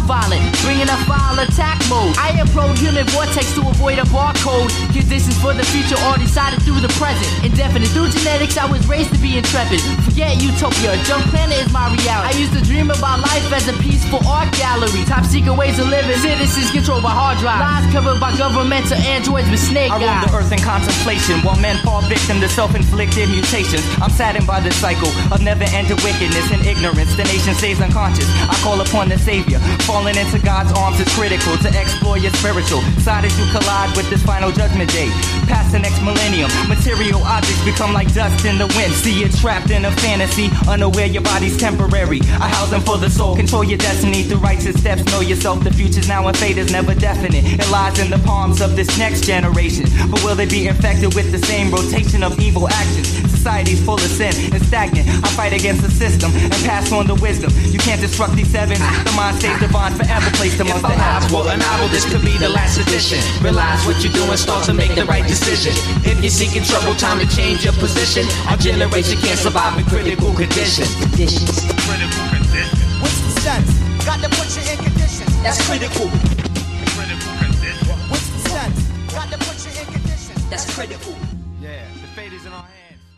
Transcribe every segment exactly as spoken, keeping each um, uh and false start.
violent, bringing a foul attack mode. I approach human vortex to avoid a barcode. Conditions for the future are decided through the present. Indefinite through genetics, I was raised to be intrepid. Forget utopia, junk planet is my reality. I used to dream about life as a peaceful art gallery. Top secret ways of living, citizens controlled by hard drives. Lies covered by governmental androids with snake eyes. I roam the earth in contemplation while men fall victim to self-inflicted mutations. I'm saddened by this cycle of never-ending wickedness and ignorance. The nation stays unconscious. I call upon the Savior. Falling into God's arms is critical to explore your spiritual side as you collide with this final judgment day. Past the next millennium, material objects become like dust in the wind. See you trapped in a fantasy, unaware your body's temporary. A housing for the soul. Control your destiny through righteous steps. Know yourself. The future's now and fate is never definite. It lies in the palms of this next generation. But will they be infected with the same rotation of evil actions? Society's full of sin and stagnant. I fight against the system and pass on the wisdom. You can't destruct these sevens. The mind stays divine, forever placed amongst the heavens. Well, a novel, this could be the last edition. Realize what you're doing, start to make the right decision. If you're seeking trouble, time to change your position. Our generation can't survive in critical conditions. Conditions. Critical conditions. What's the status? Got to put you in conditions. That's critical. Critical conditions. What's the status? Got to put you in conditions. That's critical. Yeah, the fate is in our hands.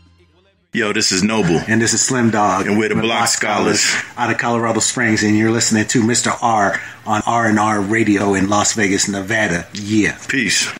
Yo, this is Noble. And this is Slim Dog. And we're the Block Scholars. Out of Colorado Springs. And you're listening to Mister R on R and R Radio in Las Vegas, Nevada. Yeah. Peace.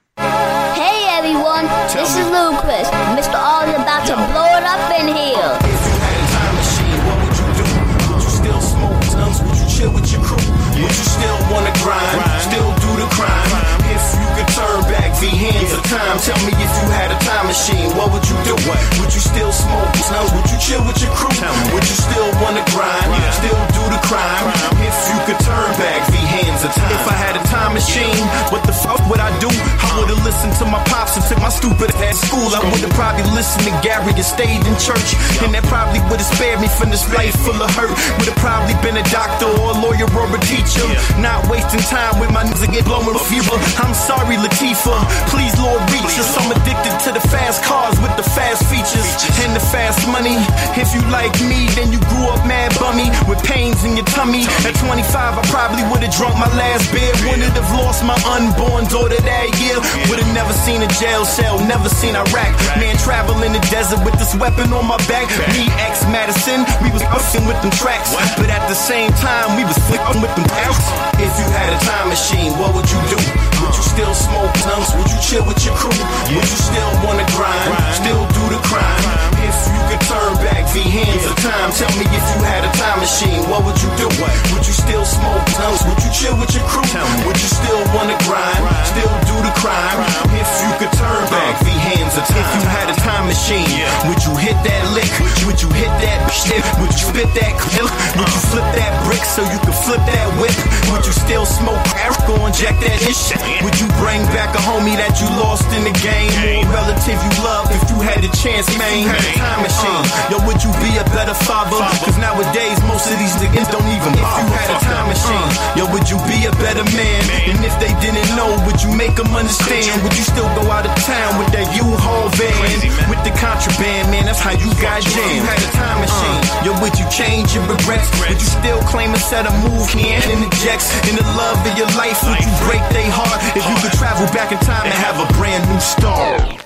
Hey everyone, Tell this me. is Ludacris. Mister R is about to blow it up in here. If you had a time machine, what would you do? Would you still smoke tons? Would you chill with your crew? Yeah. Would you still wanna grind? grind? Still do the crime? crime? If you could turn back the hands yeah. of time, tell me if you had a time machine, what would you do? What? Would you still smoke tons? Would you chill with your crew? Would you still wanna grind? grind? Still do the crime? crime? If you could turn back the hands of time. If I had a time machine, what the fuck would I do? I would've listened to my pops and took my stupid ass to school. I would've probably listened to Gary and stayed in church. And that probably would've spared me from this life full of hurt. Would've probably been a doctor or a lawyer or a teacher. Not wasting time with my niggas get blowing fever. I'm sorry, Latifah. Please, Lord, reach us. I'm addicted to the fast cars with the fast features and the fast money. If you like me, then you grew up mad bummy with pains in your tummy. At twenty-five, I probably would've drunk my last beer. Wouldn't have lost my unborn daughter that year. Would've never seen a jail cell, never seen Iraq. Man, travel in the desert with this weapon on my back. Me, ex-Madison, we was fucking with them tracks. But at the same time, we was flicking with them pals. If you had a time machine, what would you do? Would you still smoke tons? Would you chill with your crew? Would you still wanna grind? Still do the crime? If you could turn back the hands of time, tell me if you had a time machine, what would you do? Would you still smoke tons? Would you chill with your crew? Would you still wanna grind? Still do the crime? If you could turn back the hands of time. If you had a time machine, would you hit that lick? Would you hit that shit? Would you spit that clip? Would you flip that brick so you could flip that whip? Would you still smoke crack or inject that shit? Would you bring back a homie that you lost in the game? Or a relative you love if you had a chance, man? Time machine. Yo, would you be a better father? Cause nowadays most of these niggas don't even bother. If you had a time machine, yo, would you be a better man? And if they didn't know, would you make them understand? Would you still go out of town with that U-Haul van? With the contraband, man, that's how you got jammed. If you had a time machine, yo, would you change your regrets? Would you still claim a set of move hand in the jets? In the love of your life, would you break their heart? If you could travel back in time and have a brand new start.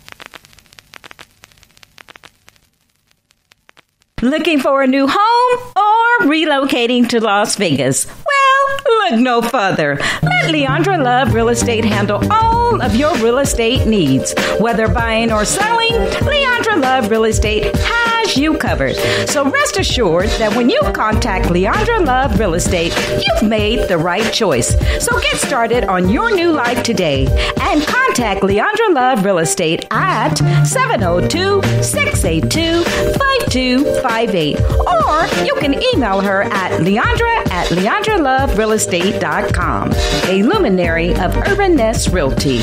Looking for a new home or relocating to Las Vegas? Well, look no further. Let Leandra Love Real Estate handle all of your real estate needs. Whether buying or selling, Leandra Love Real Estate has you covered. So rest assured that when you contact Leandra Love Real Estate, you've made the right choice. So get started on your new life today and contact Leandra Love Real Estate at seven oh two, six eight two, five two five eight. Or you can email her at Leandra at leandra love real estate dot com, a luminary of Urban Nest Realty.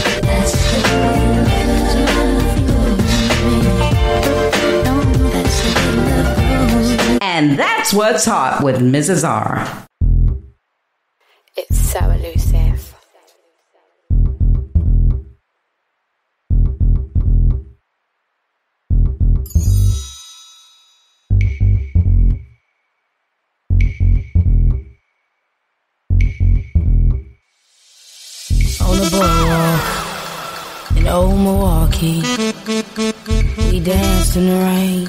And that's what's hot with Missus R. It's so elusive. On the boardwalk in old Milwaukee, we danced in the rain,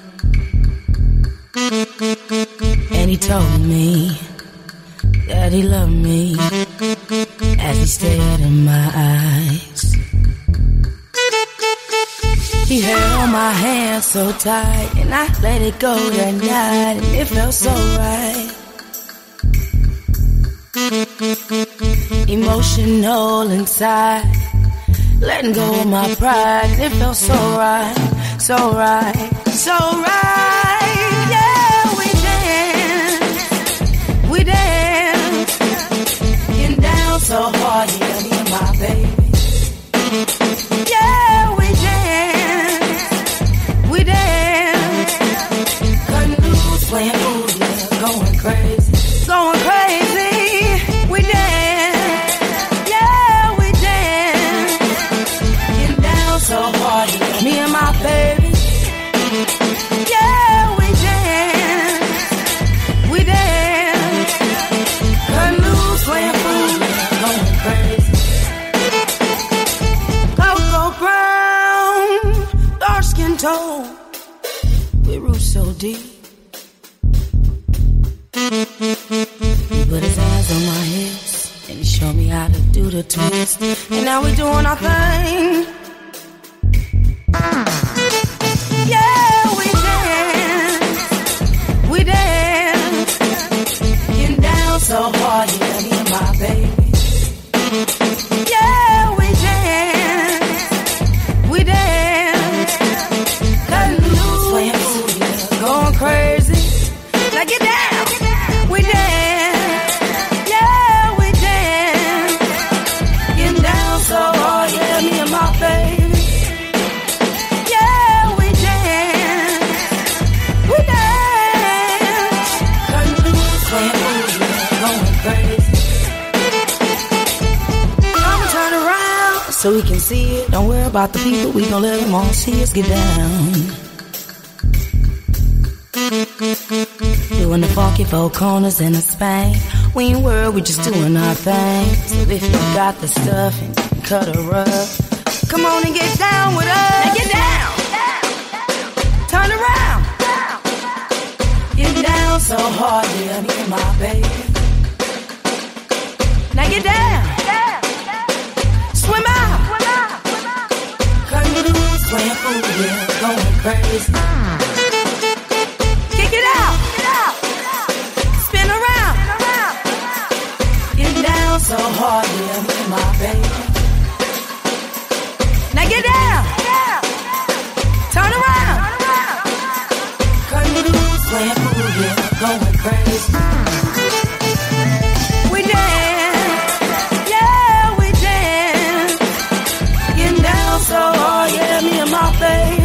and he told me that he loved me as he stared in my eyes. He held my hand so tight, and I let it go that night, and it felt so right. Emotional inside, letting go of my pride, and it felt so right, so right, so right. Yeah, we danced, we danced, getting down so hard, yeah, me and my baby. Yeah, we danced, we danced, cutting loose, playing ooh, yeah, going crazy, going crazy. We danced, yeah, we danced, getting down so hard, yeah, me and my baby. Yeah, we danced, we danced, cutting loose, playing fool, going crazy. Cocoa brown, dark skin tone, we roots so deep. He put his hands on my hips, and he showed me how to do the twist. And now we're doing our thing. Yeah, we dance, we dance, getting down so hard, yeah, me and my baby. Yeah, we dance, we dance, cutting loose, playing fool, yeah, going crazy. Now get down. We dance, yeah, we dance, getting down so hard, yeah, me and my baby. Yeah, we dance, we dance, cutting loose, playing fool, yeah, going crazy. I'ma turn around so we can see it. Don't worry about the people, we gon' let them all see us get down. Doing the funky four corners in a spank. We ain't worried, we just doing our thing. So if you got the stuff and cut a rug, come on and get down with us. Now get down. Turn around. Get down so hard, yeah, me and my baby. Now get down. Swim out. Cutting loose, playing fool, yeah, going crazy. Kick it out. Spin around. Get down so hard, yeah, me and my baby. Now get down. Turn around. Cutting loose, playing fool, yeah, going crazy. We dance, yeah, we dance, getting down so hard, yeah, me and my baby.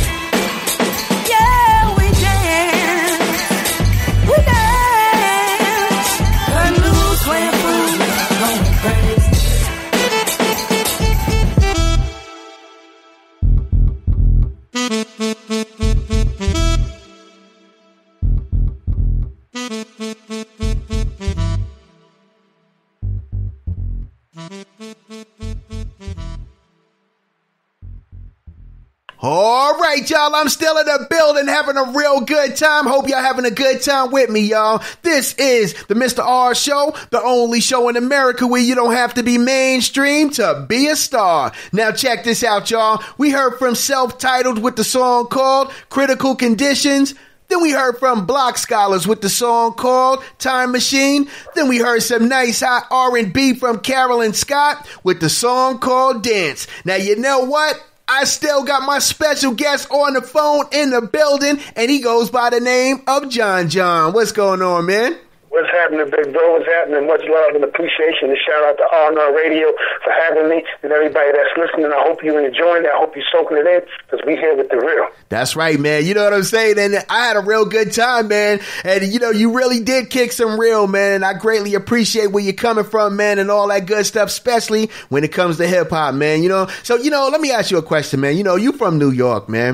All right, y'all, I'm still in the building having a real good time. Hope y'all having a good time with me, y'all. This is the Mister R Show, the only show in America where you don't have to be mainstream to be a star. Now check this out, y'all. We heard from Self-Titled with the song called Critical Conditions. Then we heard from Block Scholars with the song called Time Machine. Then we heard some nice hot R and B from Carolyn Scott with the song called Dance. Now you know what? I still got my special guest on the phone in the building, and he goes by the name of John John. What's going on, man? What's happening, big bro? What's happening? Much love and appreciation. And shout out to R and R Radio for having me and everybody that's listening. I hope you're enjoying it. I hope you're soaking it in because we here with the real. That's right, man. You know what I'm saying? And I had a real good time, man. And, you know, you really did kick some real, man. And I greatly appreciate where you're coming from, man, and all that good stuff, especially when it comes to hip-hop, man. You know, so, you know, let me ask you a question, man. You know, you from New York, man.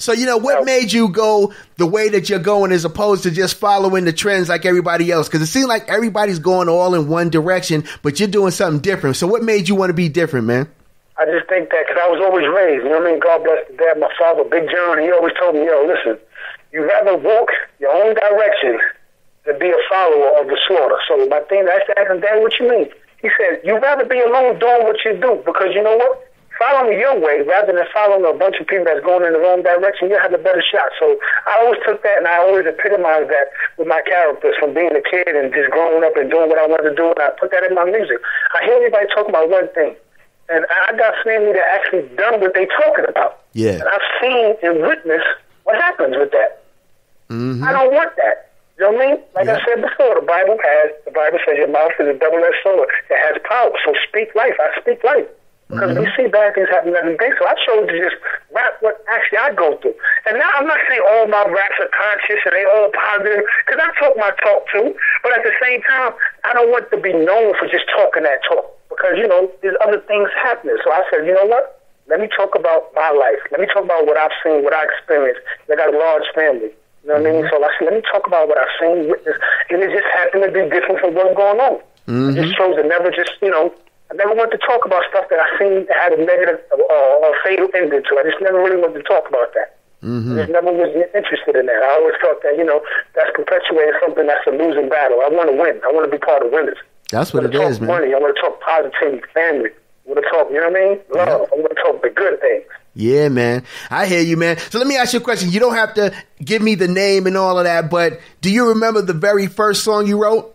So, you know, what made you go the way that you're going as opposed to just following the trends like everybody else? Because it seems like everybody's going all in one direction, but you're doing something different. So what made you want to be different, man? I just think that because I was always raised, you know what I mean? God bless the dad, my father, Big John, he always told me, yo, listen, you rather walk your own direction than be a follower of the slaughter. So my thing, I asked him, Dad, what you mean? He said, you rather be alone doing what you do because you know what? Following your way rather than following a bunch of people that's going in the wrong direction, you'll have a better shot. So I always took that and I always epitomized that with my characters from being a kid and just growing up and doing what I wanted to do, and I put that in my music. I hear everybody talk about one thing, and I got family that actually done what they talking about. Yeah. And I've seen and witnessed what happens with that. Mm-hmm. I don't want that. You know what I mean? Like yeah. I said before, the Bible has, the Bible says your mouth is a double-edged sword. It has power. So speak life. I speak life. Because mm-hmm. we see bad things happen every day. So I chose to just rap what actually I go through. And now I'm not saying all my raps are conscious and they all positive, because I talk my talk too. But at the same time, I don't want to be known for just talking that talk. Because, you know, there's other things happening. So I said, you know what? Let me talk about my life. Let me talk about what I've seen, what I experienced. I got a large family. You know what mm-hmm. I mean? So I said, let me talk about what I've seen, witnessed. And it just happened to be different from what's going on. Mm-hmm. I just chose to never just, you know, I never wanted to talk about stuff that I seen that had a negative uh, or fatal ending to. I just never really wanted to talk about that. Mm-hmm. I just never was interested in that. I always thought that, you know, that's perpetuating something that's a losing battle. I want to win. I want to be part of winners. That's what it is, man. Money. I want to talk positivity, family. I want to talk, you know what I mean? Love. Yeah. I want to talk the good things. Yeah, man. I hear you, man. So let me ask you a question. You don't have to give me the name and all of that, but do you remember the very first song you wrote?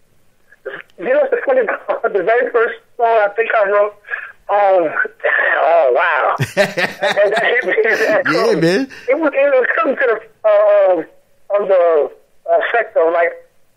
You know, it's the funny part. The very first song I think I wrote, um, oh, wow. that, that, that hit me. That yeah, man. It was, it was coming to the, uh, of the uh, sector, like,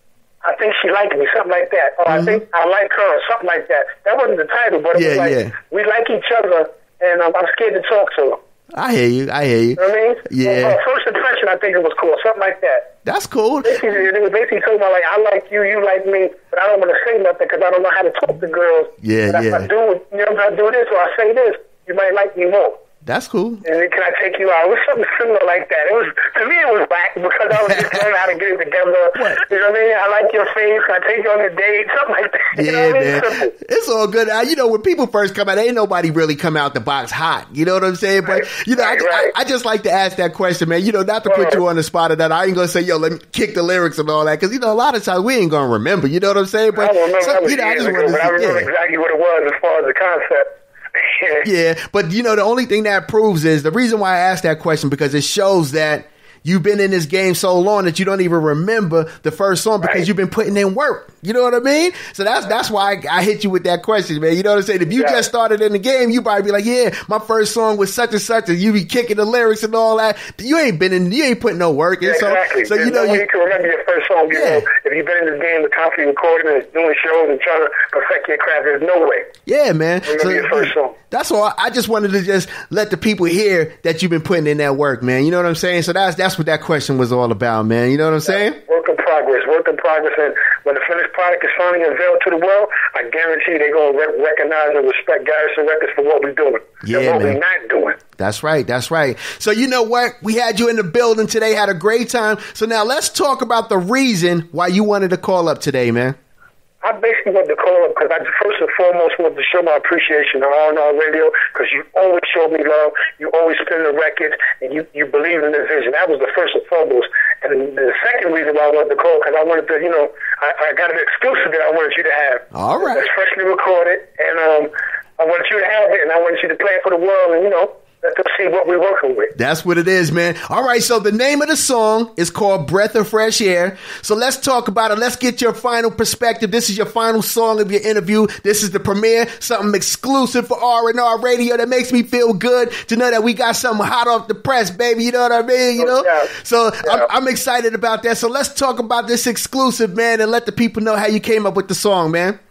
I think she liked me, something like that. Or mm-hmm. I think I like her, or something like that. That wasn't the title, but it yeah, was like, yeah. we like each other, and um, I'm scared to talk to her. I hear you. I hear you. You know what I mean? Yeah. Uh, first impression, I think it was cool. Something like that. That's cool. Basically, it was basically talking about, like, I like you, you like me, but I don't want to say nothing because I don't know how to talk to girls. Yeah, but yeah. If I do, you know, if I do this or I say this, you might like me more. That's cool. And then can I take you out? It was something similar like that. It was, to me, it was whack because I was just learning how to get it together. What? You know what I mean? I like your face. Can I take you on a date? Something like that. You yeah, know what I mean? man. Simple. It's all good. You know, when people first come out, ain't nobody really come out the box hot. You know what I'm saying? But, right. you know, right, I, right. I, I just like to ask that question, man. You know, not to put uh, you on the spot of that. I ain't going to say, yo, let me kick the lyrics and all that. Because, you know, a lot of times we ain't going to remember. You know what I'm saying? But, I don't remember. so, was you know, I just ago, wanted but to, I remember yeah. exactly what it was as far as the concept. Yeah, but you know, the only thing that proves is the reason why I asked that question, because it shows that you've been in this game so long that you don't even remember the first song because right. you've been putting in work. You know what I mean? So that's that's why I, I hit you with that question, man. You know what I'm saying? If you yeah. just started in the game, you probably be like, yeah, my first song was such and such, and you be kicking the lyrics and all that. You ain't been in, you ain't putting no work in. Yeah, so, exactly. so There's you know, no you way you can remember your first song. You yeah. know, if you've been in this game, the constantly recording and doing shows and trying to perfect your craft, there's no way. Yeah, man. Remember so, your first song. That's all. I just wanted to just let the people hear that you've been putting in that work, man. You know what I'm saying? So that's that's what that question was all about, man. You know what I'm saying? Work in progress, work in progress. And when the finished product is finally unveiled to the world, I guarantee they're going to re- recognize and respect Garrison Records for what we're doing yeah, and what man. we're not doing. That's right. That's right. So you know what? We had you in the building today, had a great time. So now let's talk about the reason why you wanted to call up today, man. I basically wanted to call up because I first and foremost wanted to show my appreciation to R and R Radio because you always showed me love, you always spin the records, and you, you believe in the vision. That was the first and foremost. And the second reason why I wanted to call because I wanted to, you know, I, I got an exclusive that I wanted you to have. All right. It's freshly recorded, and um, I wanted you to have it, and I wanted you to play it for the world, and, you know, let them see what we're working with. That's what it is, man. All right, so the name of the song is called Breath of Fresh Air. So let's talk about it. Let's get your final perspective. This is your final song of your interview. This is the premiere, something exclusive for R and R Radio that makes me feel good to know that we got something hot off the press, baby. You know what I mean? You know? Yeah. So yeah. I'm, I'm excited about that. So let's talk about this exclusive, man, and let the people know how you came up with the song, man. Breath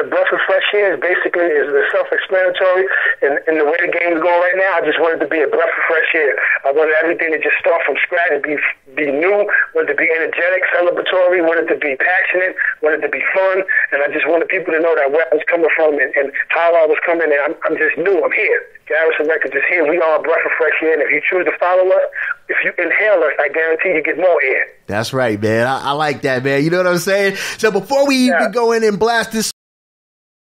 a breath of fresh air is basically is the self-explanatory. And, and the way the game is going right now, I just wanted to be a breath of fresh air. I wanted everything to just start from scratch, be be new, wanted to be energetic, celebratory, wanted to be passionate, wanted to be fun, and I just wanted people to know that where I was coming from and, and how I was coming, and I'm, I'm just new. I'm here. Garrison Records is here. We are a breath of fresh air, and if you choose to follow us, if you inhale us, I guarantee you get more air. That's right, man. I, I like that, man. You know what I'm saying? So before we even yeah. go in and blast this